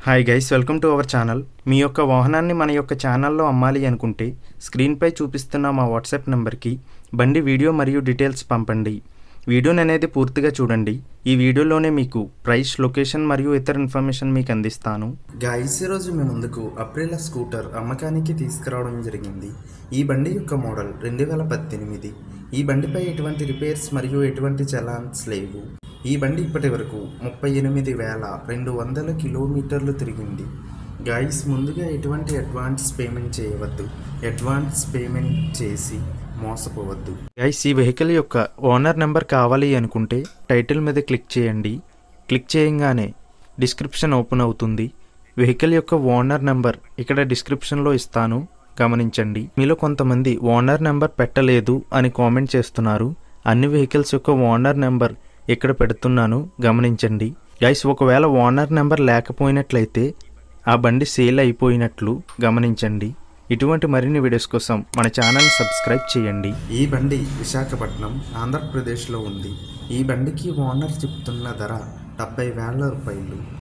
Hi guys, welcome to our channel. మీ యొక్క వాహనాన్ని మన యొక్క ఛానల్లో అమ్మాలి అనుకుంటే స్క్రీన్పై చూపిస్తున్న మా వాట్సాప్ నెంబర్కి బండి వీడియో మరియు డీటెయిల్స్ పంపండి. వీడియోని అనేది పూర్తిగా చూడండి. ఈ వీడియోలోనే మీకు ప్రైస్, లొకేషన్ మరియు ఇతర ఇన్ఫర్మేషన్ మీకు అందిస్తాను. గైస్, ఈరోజు మీ ముందుకు అప్రిలా స్కూటర్ అమ్మకానికి తీసుకురావడం జరిగింది. ఈ బండి యొక్క మోడల్ 2018. ఈ బండిపై ఎటువంటి రిపేర్స్ మరియు ఎటువంటి చలాన్స్ లేవు. ఈ బండి ఇప్పటి వరకు 38,200 కిలోమీటర్లు తిరిగింది. గైస్, ముందుగా ఎటువంటి అడ్వాన్స్ పేమెంట్ చేయవద్దు. అడ్వాన్స్ పేమెంట్ చేసి మోసపోవద్దు. గైస్, ఈ వెహికల్ యొక్క ఓనర్ నెంబర్ కావాలి అనుకుంటే టైటిల్ మీద క్లిక్ చేయండి. క్లిక్ చేయగానే డిస్క్రిప్షన్ ఓపెన్ అవుతుంది. వెహికల్ యొక్క ఓనర్ నెంబర్ ఇక్కడ డిస్క్రిప్షన్లో ఇస్తాను, గమనించండి. మీలో కొంతమంది ఓనర్ నెంబర్ పెట్టలేదు అని కామెంట్ చేస్తున్నారు. అన్ని వెహికల్స్ యొక్క ఓనర్ నెంబర్ ఇక్కడ పెడుతున్నాను, గమనించండి. గైస్, ఒకవేళ ఓనర్ నెంబర్ లేకపోయినట్లయితే ఆ బండి సేల్ అయిపోయినట్లు గమనించండి. ఇటువంటి మరిన్ని వీడియోస్ కోసం మన ఛానల్ సబ్స్క్రైబ్ చేయండి. ఈ బండి విశాఖపట్నం, ఆంధ్రప్రదేశ్లో ఉంది. ఈ బండికి ఓనర్ చెప్తున్న ధర 70,000 రూపాయలు.